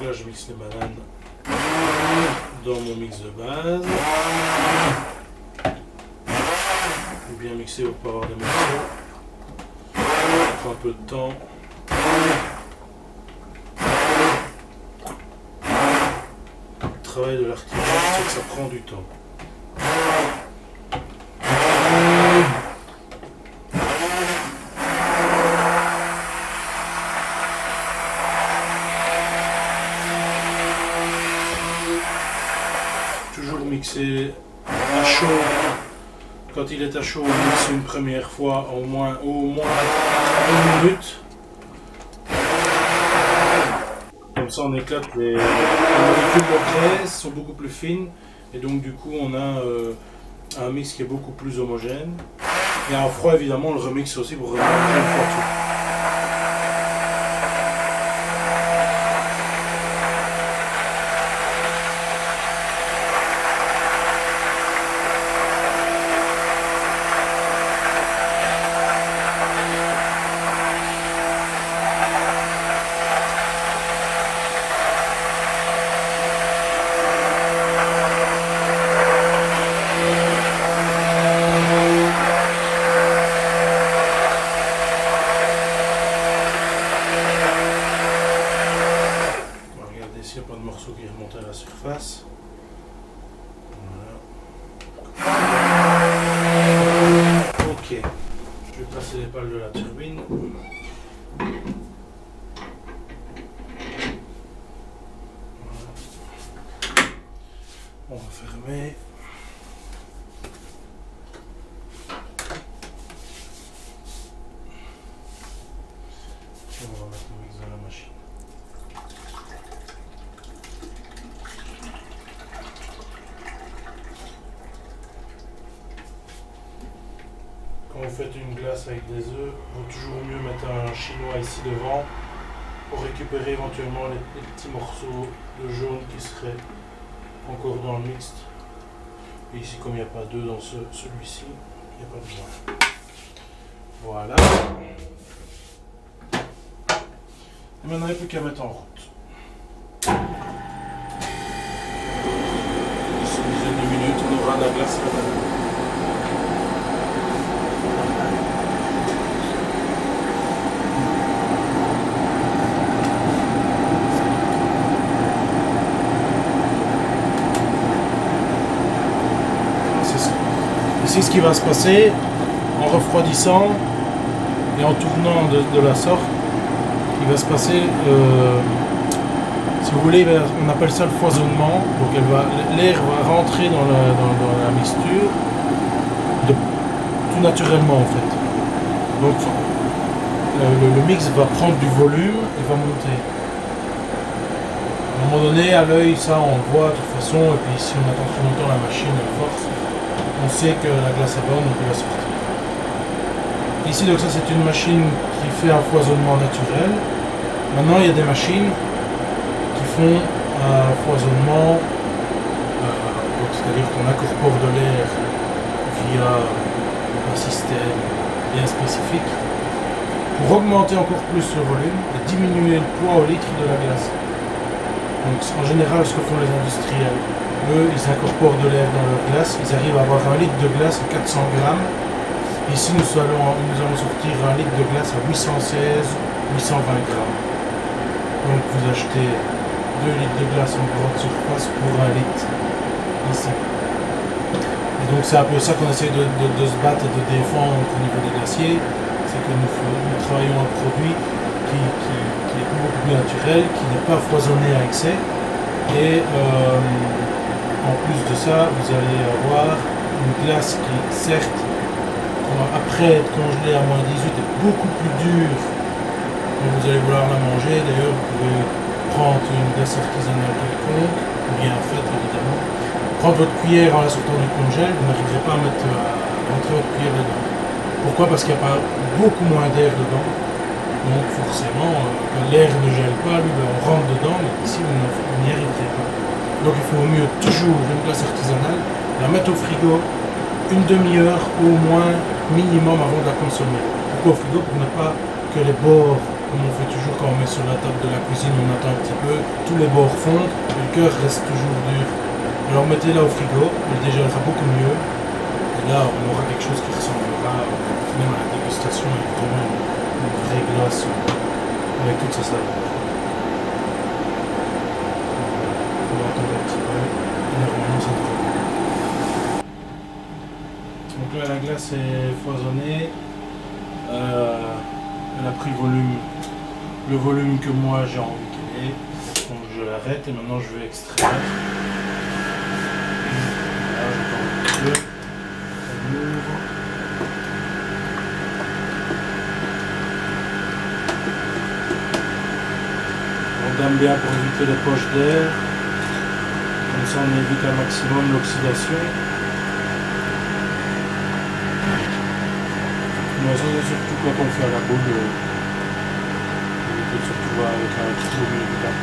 là je mixe les bananes dans mon mix de base. Bien mixer pour pas avoir des morceaux. Ça prend un peu de temps. Le travail de l'artisan, c'est que ça prend du temps. Toujours mixer à chaud. Quand il est à chaud, on mixe une première fois au moins 1 minute. Comme ça on éclate les molécules de graisse, sont beaucoup plus fines. Et donc du coup on a un mix qui est beaucoup plus homogène. Et à froid évidemment on le remixe aussi pour remettre une fois tout. S'il n'y a pas de morceau qui remonte à la surface. Voilà. Ok. Je vais passer les pales de la turbine. Voilà. On va fermer. Et on va mettre le mix dans la machine. Quand vous faites une glace avec des œufs, il vaut toujours mieux mettre un chinois ici devant pour récupérer éventuellement les petits morceaux de jaune qui seraient encore dans le mixte. Et ici, comme il n'y a pas d'œufs dans celui-ci, il n'y a pas besoin. Voilà. Et maintenant, il n'y a plus qu'à mettre en route. D'ici une dizaine de minutes, on aura de la glace à la banane. Ici, ce qui va se passer en refroidissant et en tournant de la sorte, il va se passer, si vous voulez, on appelle ça le foisonnement. Donc l'air va rentrer dans la mixture tout naturellement en fait. Donc le mix va prendre du volume et va monter. À un moment donné, à l'œil, ça on le voit de toute façon, et puis si on attend trop longtemps la machine, elle force. On sait que la glace est bonne, donc elle va sortir. Ici, donc ça c'est une machine qui fait un foisonnement naturel. Maintenant, il y a des machines qui font un foisonnement, c'est-à-dire qu'on incorpore de l'air via un système bien spécifique pour augmenter encore plus le volume et diminuer le poids au litre de la glace. Donc en général, ce que font les industriels, eux, ils incorporent de l'air dans leur glace, ils arrivent à avoir 1 litre de glace à 400 grammes. Ici, nous allons sortir 1 litre de glace à 816, 820 grammes. Donc vous achetez 2 litres de glace en grande surface pour 1 litre ici. Et donc c'est un peu ça qu'on essaie de se battre et de défendre au niveau des glaciers, c'est que nous travaillons un produit qui est beaucoup plus naturel, qui n'est pas foisonné à excès. Et en plus de ça, vous allez avoir une glace qui, certes, après être congelée à moins 18, est beaucoup plus dure quand vous allez vouloir la manger. D'ailleurs, vous pouvez prendre une glace artisanale quelconque, bien faite évidemment. Prendre votre cuillère en la sortant du congèle, vous n'arriverez pas à rentrer votre cuillère dedans. Pourquoi? Parce qu'il n'y a pas beaucoup moins d'air dedans. Donc forcément, quand l'air ne gèle pas, lui, on rentre dedans, mais ici vous n'y arriverez pas. Donc il faut mieux toujours une glace artisanale, la mettre au frigo une demi-heure au moins minimum avant de la consommer. Pourquoi au frigo? Pour ne pas que les bords comme on fait toujours quand on met sur la table de la cuisine, on attend un petit peu, tous les bords fondent, et le cœur reste toujours dur. Alors mettez-la au frigo, elle dégèlera beaucoup mieux. Et là, on aura quelque chose qui ressemblera même à la dégustation avec vraiment une vraie glace avec toutes ses saveurs. On va attendre un petit peu et normalement ça devrait. Donc là, la glace est foisonnée. Elle a pris le volume que moi j'ai envie qu'elle ait. Donc je l'arrête et maintenant je vais extraire. Voilà, j'attends un petit peu. On ouvre. On dame bien pour éviter les poches d'air. Comme ça on évite un maximum l'oxydation. Mais ça c'est surtout quand on fait à la boule. On peut surtout voir avec un petit peu de bac.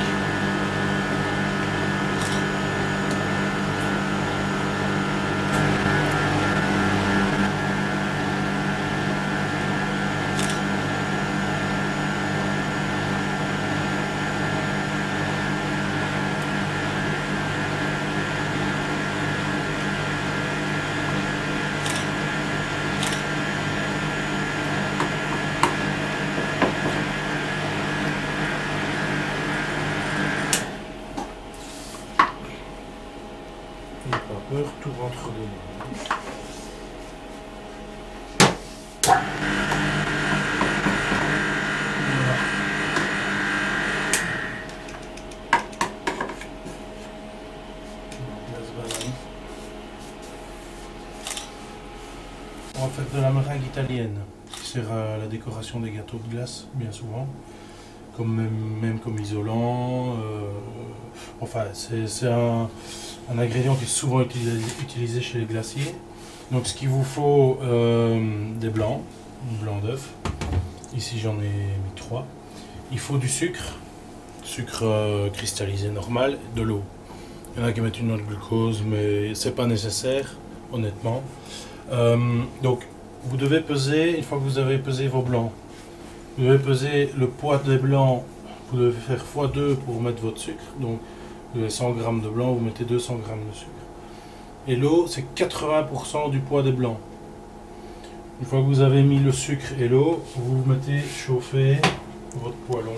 Tout rentre dedans. Voilà. On va faire de la meringue italienne qui sert à la décoration des gâteaux de glace bien souvent, comme même comme isolant. Enfin, c'est un ingrédient qui est souvent utilisé chez les glaciers. Donc ce qu'il vous faut, des blancs d'œuf. Ici j'en ai mis 3. Il faut du sucre cristallisé normal, de l'eau. Il y en a qui mettent une noix de glucose, mais c'est pas nécessaire, honnêtement. Donc vous devez peser, une fois que vous avez pesé vos blancs, vous devez peser le poids des blancs, vous devez faire x2 pour mettre votre sucre. Donc vous avez 100 g de blanc, vous mettez 200 g de sucre. Et l'eau, c'est 80% du poids des blancs. Une fois que vous avez mis le sucre et l'eau, vous mettez chauffer votre poêlon.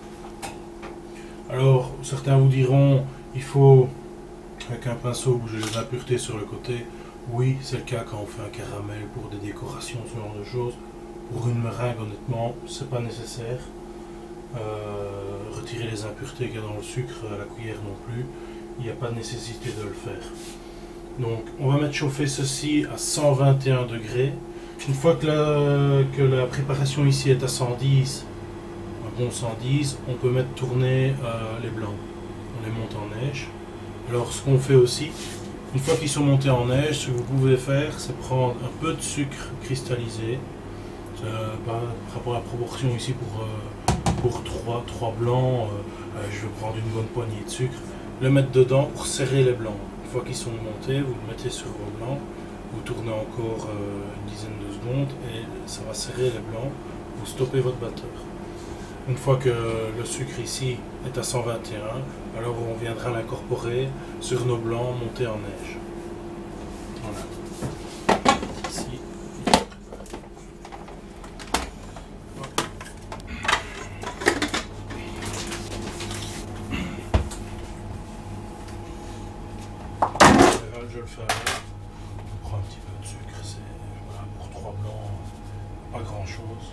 Alors, certains vous diront, il faut, avec un pinceau, bouger les impuretés sur le côté. Oui, c'est le cas quand on fait un caramel pour des décorations, ce genre de choses. Pour une meringue, honnêtement, c'est pas nécessaire. Retirer les impuretés qu'il y a dans le sucre à la cuillère non plus, il n'y a pas de nécessité de le faire. Donc on va mettre chauffer ceci à 121 degrés. Une fois que la préparation ici est à 110, un bon 110, on peut mettre tourner les blancs. On les monte en neige. Alors ce qu'on fait aussi, une fois qu'ils sont montés en neige, ce que vous pouvez faire, c'est prendre un peu de sucre cristallisé. Par rapport à la proportion ici pour 3 blancs, je vais prendre une bonne poignée de sucre, le mettre dedans pour serrer les blancs. Une fois qu'ils sont montés, vous le mettez sur vos blancs, vous tournez encore une dizaine de secondes et ça va serrer les blancs, vous stoppez votre batteur. Une fois que le sucre ici est à 121, alors on viendra l'incorporer sur nos blancs montés en neige. Voilà. Ici. Je le fais avec. On prend un petit peu de sucre, c'est voilà, pour 3 blancs, pas grand chose.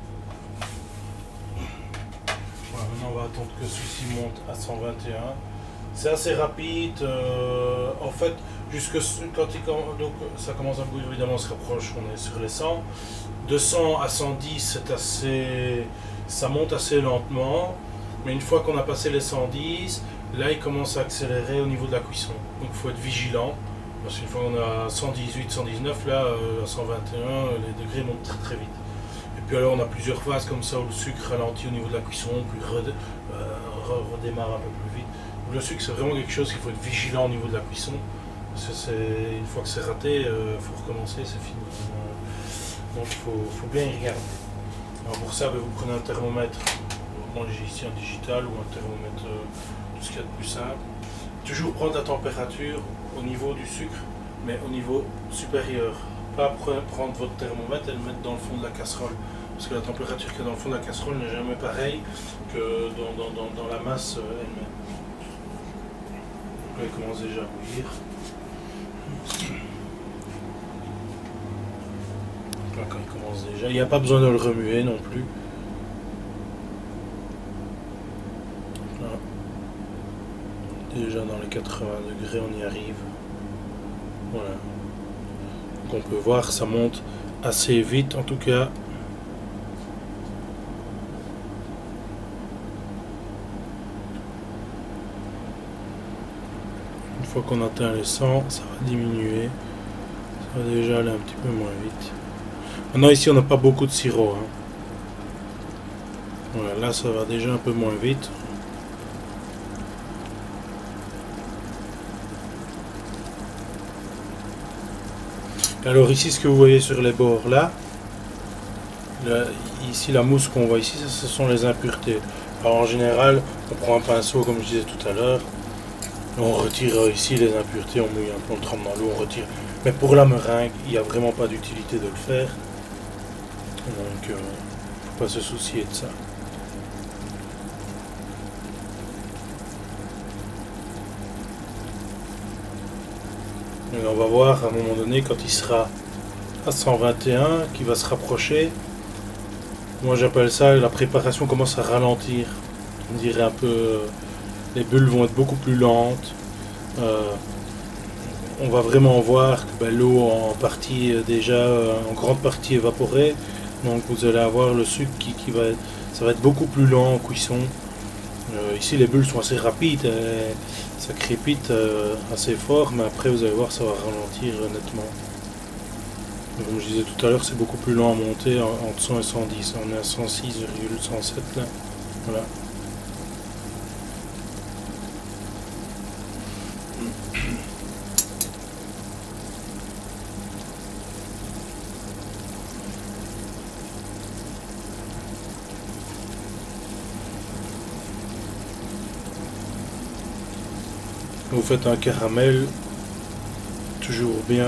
Voilà, maintenant on va attendre que celui-ci monte à 121. C'est assez rapide, en fait, jusque quand donc, ça commence à bouillir, évidemment on se rapproche, on est sur les 100. De 100 à 110, c'est assez, ça monte assez lentement, mais une fois qu'on a passé les 110, là il commence à accélérer au niveau de la cuisson. Donc il faut être vigilant, parce qu'une fois qu'on a 118, 119, là à 121, les degrés montent très très vite. Et puis alors on a plusieurs phases comme ça où le sucre ralentit au niveau de la cuisson, puis redémarre un peu plus vite. Le sucre, c'est vraiment quelque chose qu'il faut être vigilant au niveau de la cuisson. Parce que une fois que c'est raté, il faut recommencer, c'est fini. Donc il faut bien y regarder. Alors pour ça, vous prenez un thermomètre prends ici un digital ou un thermomètre, tout ce qu'il y a de plus simple. Toujours prendre la température au niveau du sucre, mais au niveau supérieur. Pas prendre votre thermomètre et le mettre dans le fond de la casserole. Parce que la température qu'il y a dans le fond de la casserole n'est jamais pareille que dans la masse elle-même. Donc là, il commence déjà à bouillir. Donc là, quand il commence déjà, il n'y a pas besoin de le remuer non plus. Là, déjà dans les 80 degrés, on y arrive. Voilà. Donc on peut voir, ça monte assez vite en tout cas. Une fois qu'on atteint les 100, ça va diminuer. Ça va déjà aller un petit peu moins vite. Maintenant ici on n'a pas beaucoup de sirop. Hein. Voilà, là ça va déjà un peu moins vite. Alors ici ce que vous voyez sur les bords là, ici la mousse qu'on voit ici, ce sont les impuretés. Alors en général on prend un pinceau comme je disais tout à l'heure, on retire ici les impuretés, on mouille un peu, on trempe dans l'eau, on retire. Mais pour la meringue il n'y a vraiment pas d'utilité de le faire, donc faut pas se soucier de ça. Et on va voir à un moment donné quand il sera à 121, qui va se rapprocher. Moi j'appelle ça, la préparation commence à ralentir. On dirait un peu, les bulles vont être beaucoup plus lentes. On va vraiment voir que l'eau en partie déjà en grande partie évaporée. Donc vous allez avoir le sucre qui va être, ça va être beaucoup plus lent en cuisson. Ici les bulles sont assez rapides, ça crépite assez fort, mais après vous allez voir ça va ralentir nettement. Comme je disais tout à l'heure, c'est beaucoup plus lent à monter entre 100 et 110. On est à 106,107 là. Voilà. Vous faites un caramel, toujours bien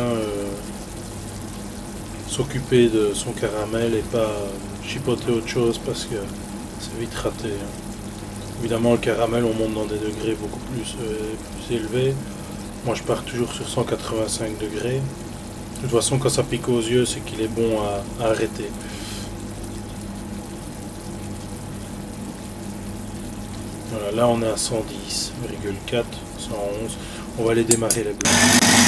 s'occuper de son caramel et pas chipoter autre chose parce que c'est vite raté. Évidemment le caramel on monte dans des degrés beaucoup plus élevés. Moi je pars toujours sur 185 degrés. De toute façon quand ça pique aux yeux c'est qu'il est bon à arrêter. Voilà, là on est à 110,4, 111. On va les démarrer les blancs.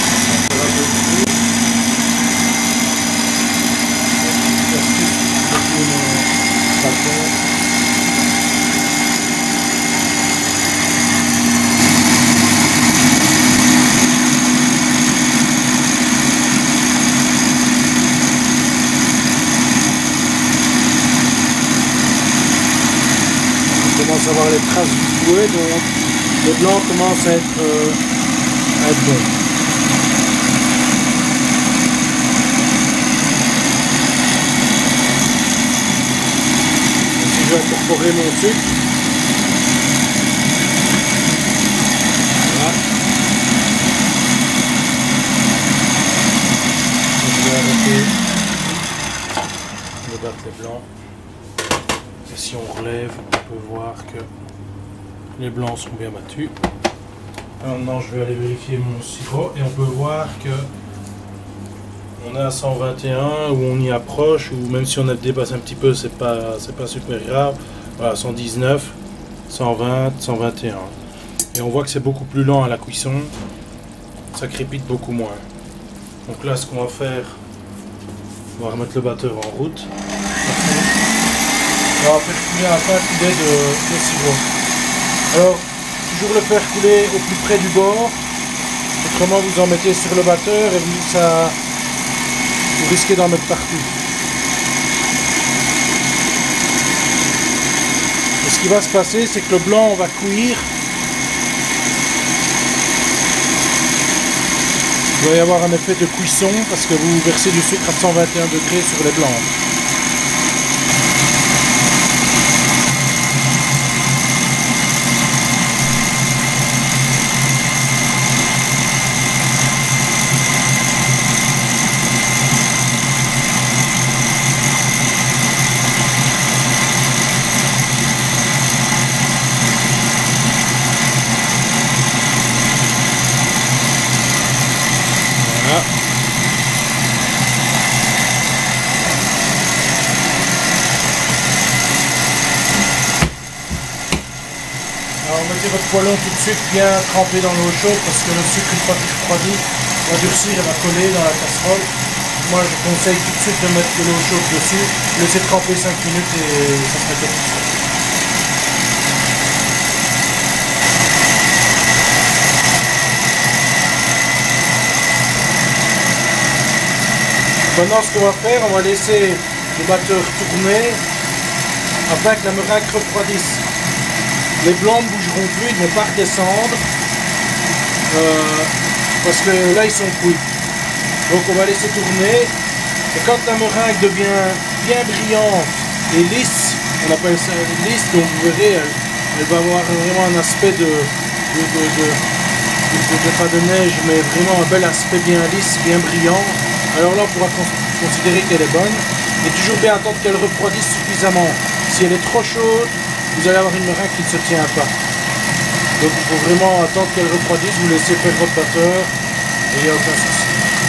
On commence à voir les traces du fouet, donc le blanc commence à être bon. Ici je vais incorporer mon sucre. Voilà. Je vais arrêter de battre les blancs. Et si on relève, on peut voir que les blancs sont bien battus. Maintenant je vais aller vérifier mon sirop et on peut voir que on est à 121 ou on y approche, ou même si on a dépassé un petit peu c'est pas super grave. Voilà, 119, 120, 121 et on voit que c'est beaucoup plus lent à la cuisson, ça crépite beaucoup moins. Donc là ce qu'on va faire, on va remettre le batteur en route. On va faire couler un fin filet de sirop. Alors, toujours le faire couler au plus près du bord, autrement vous en mettez sur le batteur et vous risquez d'en mettre partout. Et ce qui va se passer, c'est que le blanc va cuire. Il va y avoir un effet de cuisson parce que vous versez du sucre à 121 degrés sur les blancs. mettez votre poêlon tout de suite bien trempé dans l'eau chaude parce que le sucre, une fois qu'il refroidit, va durcir et va coller dans la casserole. Moi, je conseille tout de suite de mettre de l'eau chaude dessus, laisser tremper 5 minutes et ça se met tout seul. Maintenant, ce qu'on va faire, on va laisser le batteur tourner afin que la meringue refroidisse. Les blancs ne bougeront plus, ils ne vont pas redescendre parce que là ils sont cuits. Donc on va laisser tourner et quand la meringue devient bien brillante et lisse, on appelle ça lisse, donc vous verrez elle va avoir vraiment un aspect pas de neige mais vraiment un bel aspect bien lisse, bien brillant. Alors là on pourra considérer qu'elle est bonne et toujours bien attendre qu'elle refroidisse suffisamment. Si elle est trop chaude, vous allez avoir une meringue qui ne se tient pas. Donc il faut vraiment attendre qu'elle refroidisse, vous laissez faire votre batteur et il n'y a aucun souci.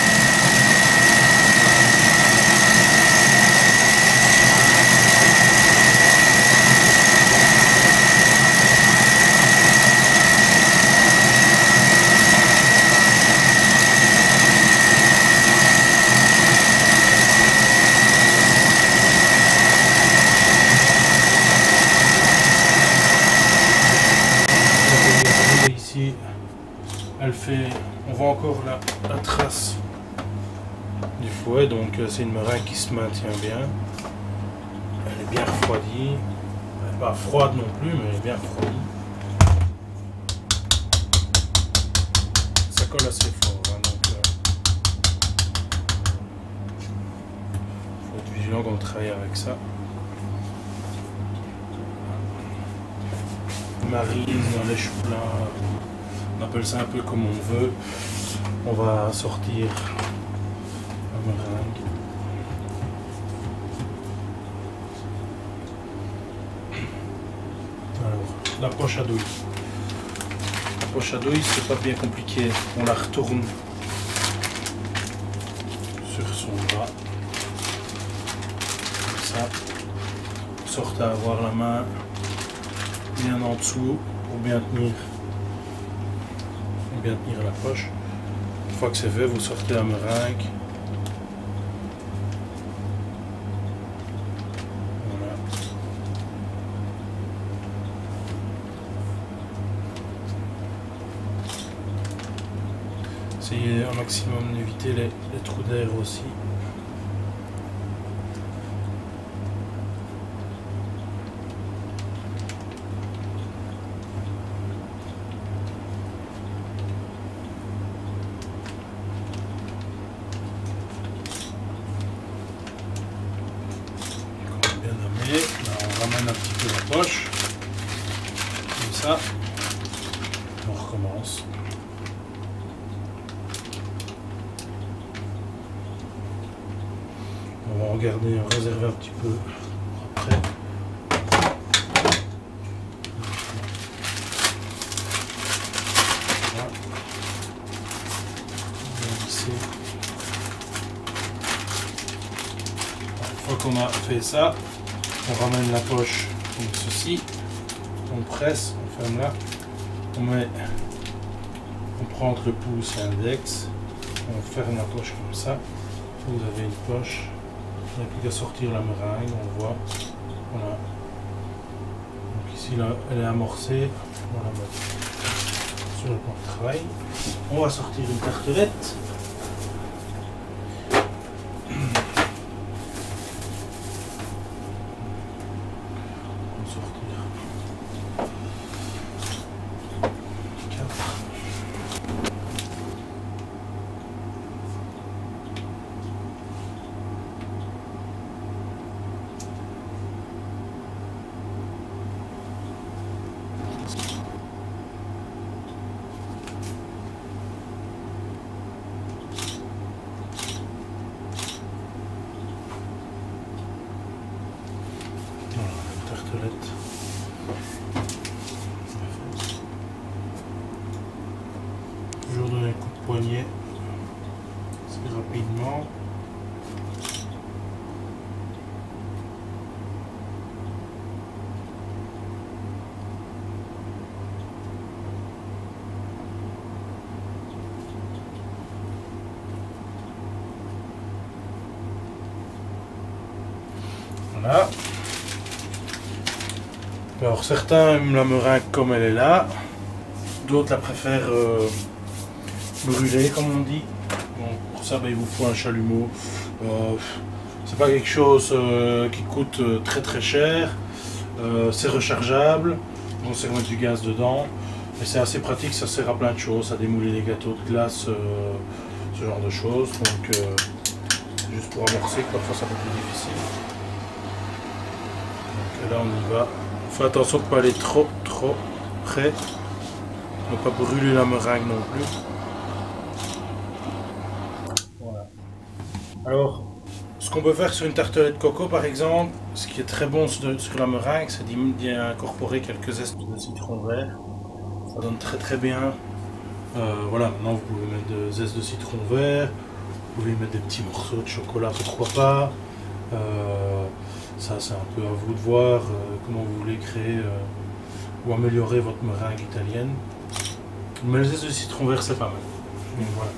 Ici, elle fait, on voit encore la trace du fouet, donc c'est une meringue qui se maintient bien. Elle est bien refroidie, elle n'est pas froide non plus, mais elle est bien refroidie. Ça colle assez fort, hein, donc faut être vigilant quand on travaille avec ça. Marise dans les choux plats, on appelle ça un peu comme on veut. On va sortir la meringue. Alors, la poche à douille. La poche à douille, c'est pas bien compliqué. On la retourne sur son bras. Comme ça. Sorte à avoir la main bien en dessous pour bien tenir la poche. Une fois que c'est fait, vous sortez la meringue. Voilà. Essayez un maximum d'éviter les trous d'air aussi. Là, on ramène un petit peu la poche, comme ça, on recommence. On va regarder, réserver un petit peu pour après. Voilà. On va visser. Une fois qu'on a fait ça, on ramène la poche comme ceci, on presse, on ferme là, on prend entre le pouce et l'index, on ferme la poche comme ça, vous avez une poche, il n'y a plus qu'à sortir la meringue, on voit, voilà. Donc ici là, elle est amorcée, on va la mettre sur le plan de travail, on va sortir une tartelette. Tartelette. Toujours donner un coup de poignet assez rapidement. Voilà. Alors certains aiment la meringue comme elle est là, d'autres la préfèrent brûlée comme on dit. Donc pour ça il vous faut un chalumeau. C'est pas quelque chose qui coûte très très cher. C'est rechargeable, on sait mettre du gaz dedans. Et c'est assez pratique, ça sert à plein de choses, à démouler les gâteaux de glace, ce genre de choses. Donc juste pour amorcer, parfois ça peut être plus difficile. Donc là on y va. Faut attention de ne pas aller trop près, ne pas brûler la meringue non plus. Voilà. Alors, ce qu'on peut faire sur une tartelette de coco par exemple, ce qui est très bon sur la meringue, c'est d'y incorporer quelques zestes de citron vert. Ça donne très bien. Voilà, maintenant vous pouvez mettre des zestes de citron vert, vous pouvez mettre des petits morceaux de chocolat, pourquoi pas. Ça c'est un peu à vous de voir comment vous voulez créer ou améliorer votre meringue italienne. Mais le zeste de citron vert c'est pas mal. Donc, voilà.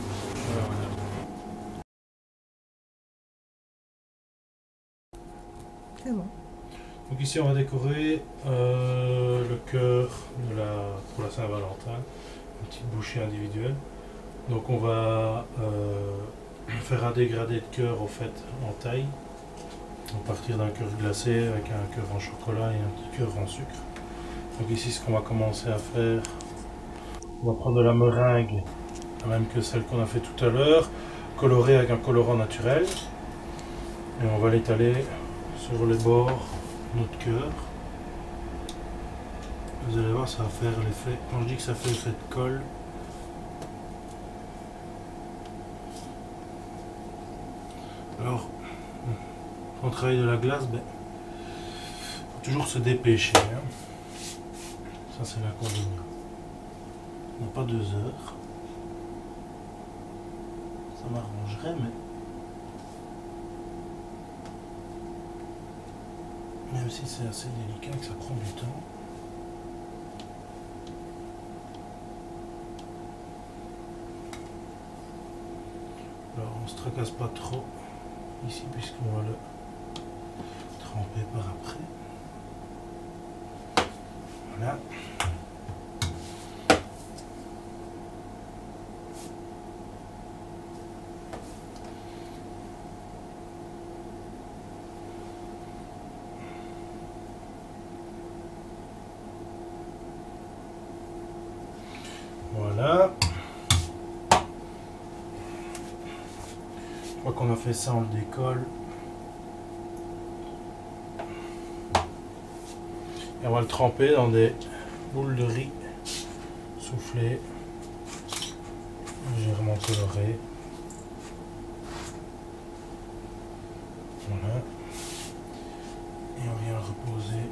C'est bon. Donc ici on va décorer le cœur pour la Saint-Valentin, une petite bouchée individuelle. Donc on va faire un dégradé de cœur au fait en taille. On va partir d'un cœur glacé avec un cœur en chocolat et un petit cœur en sucre. Donc ici ce qu'on va commencer à faire, on va prendre de la meringue, la même que celle qu'on a fait tout à l'heure, colorée avec un colorant naturel. Et on va l'étaler sur les bords de notre cœur. Vous allez voir, ça va faire l'effet, quand je dis que ça fait l'effet de colle, alors quand on travaille de la glace, il faut toujours se dépêcher. Hein. Ça c'est l'inconvénient. On n'a pas 2 heures. Ça m'arrangerait, mais même si c'est assez délicat et que ça prend du temps. Alors on ne se tracasse pas trop ici puisqu'on va le tremper par après. Voilà. Voilà. Une fois qu'on a fait ça, on le décolle. Et on va le tremper dans des boules de riz soufflées, légèrement colorées. Voilà. Et on vient le reposer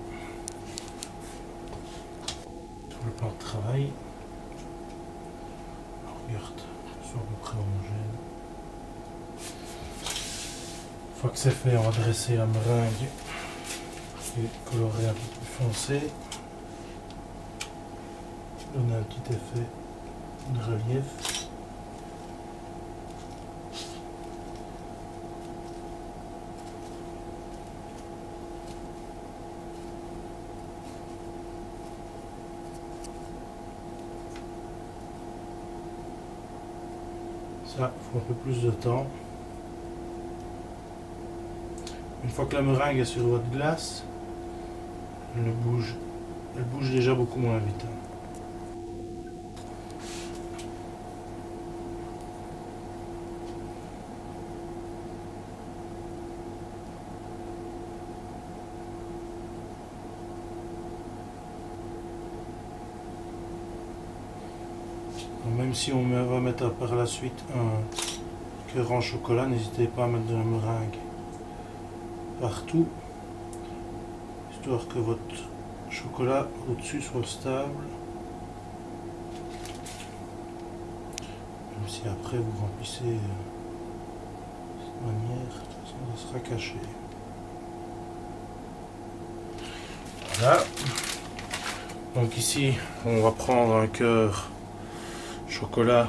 sur le plan de travail. Regarde, soit à peu près homogène. Une fois que c'est fait, on va dresser la meringue et colorer un peu plus foncé. Donner un petit effet de relief. Ça, il faut un peu plus de temps. Une fois que la meringue est sur votre glace, elle bouge déjà beaucoup moins vite. Même si on va mettre par la suite un cœur en chocolat, n'hésitez pas à mettre de la meringue partout, histoire que votre chocolat au-dessus soit stable. Même si après vous remplissez de cette manière, de toute façon ça sera caché. Voilà. Donc ici, on va prendre un cœur chocolat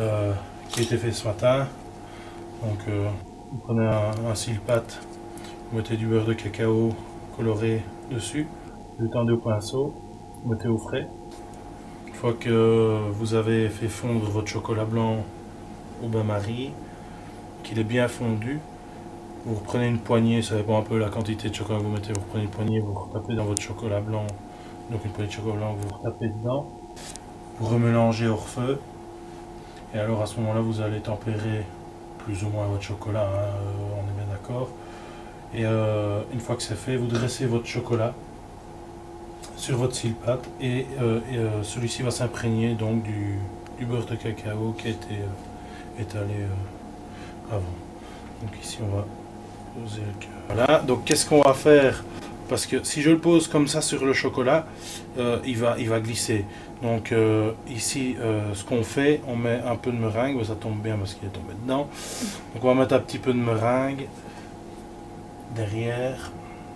qui a été fait ce matin. Donc vous prenez un cile-pâte, Vous mettez du beurre de cacao coloré dessus, vous étendez au pinceau, vous mettez au frais. Une fois que vous avez fait fondre votre chocolat blanc au bain-marie, qu'il est bien fondu, vous reprenez une poignée, ça dépend un peu de la quantité de chocolat que vous mettez, vous reprenez une poignée, vous retapez dans votre chocolat blanc, donc une poignée de chocolat blanc que vous retapez dedans, vous remélangez hors feu, et alors à ce moment-là vous allez tempérer plus ou moins votre chocolat, hein, on est bien d'accord. Et une fois que c'est fait, vous dressez votre chocolat sur votre silpate et celui-ci va s'imprégner donc du beurre de cacao qui a été étalé avant. Donc ici on va poser le cœur. Voilà, donc qu'est-ce qu'on va faire? Parce que si je le pose comme ça sur le chocolat, il va glisser. Donc ici, ce qu'on fait, on met un peu de meringue, ça tombe bien parce qu'il est tombé dedans. Donc on va mettre un petit peu de meringue derrière.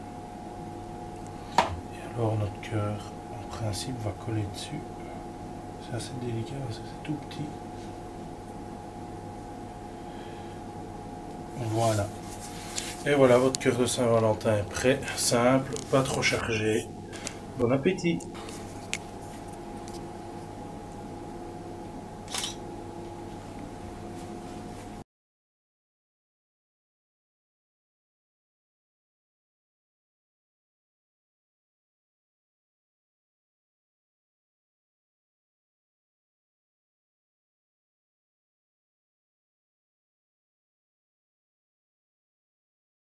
Et alors notre cœur, en principe, va coller dessus. C'est assez délicat parce que c'est tout petit. Voilà. Et voilà, votre cœur de Saint-Valentin est prêt, simple, pas trop chargé. Bon appétit!